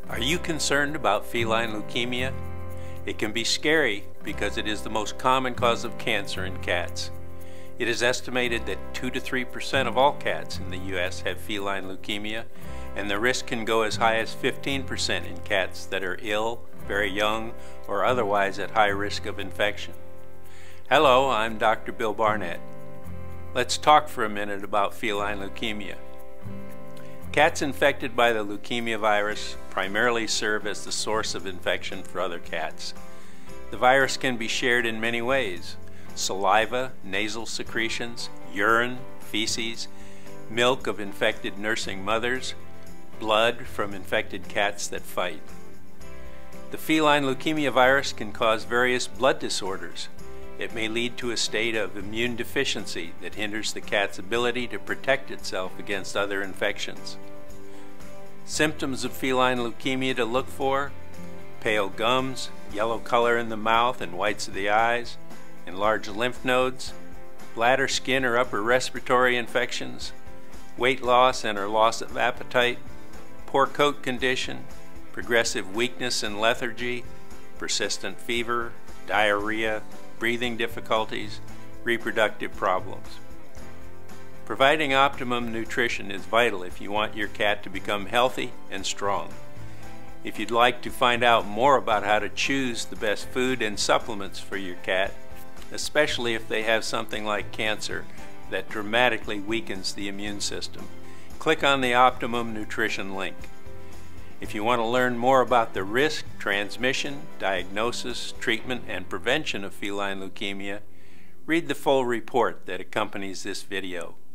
Are you concerned about feline leukemia? It can be scary because it is the most common cause of cancer in cats. It is estimated that 2 to 3% of all cats in the U.S. have feline leukemia, and the risk can go as high as 15% in cats that are ill, very young, or otherwise at high risk of infection. Hello, I'm Dr. Bill Barnett. Let's talk for a minute about feline leukemia. Cats infected by the leukemia virus primarily serve as the source of infection for other cats. The virus can be shared in many ways: saliva, nasal secretions, urine, feces, milk of infected nursing mothers, blood from infected cats that fight. The feline leukemia virus can cause various blood disorders. It may lead to a state of immune deficiency that hinders the cat's ability to protect itself against other infections. Symptoms of feline leukemia to look for: pale gums, yellow color in the mouth and whites of the eyes, enlarged lymph nodes, bladder, skin, or upper respiratory infections, weight loss and or loss of appetite, poor coat condition, progressive weakness and lethargy, persistent fever, diarrhea, breathing difficulties, reproductive problems. Providing optimum nutrition is vital if you want your cat to become healthy and strong. If you'd like to find out more about how to choose the best food and supplements for your cat, especially if they have something like cancer that dramatically weakens the immune system, click on the Optimum Nutrition link. If you want to learn more about the risk, transmission, diagnosis, treatment, and prevention of feline leukemia, read the full report that accompanies this video.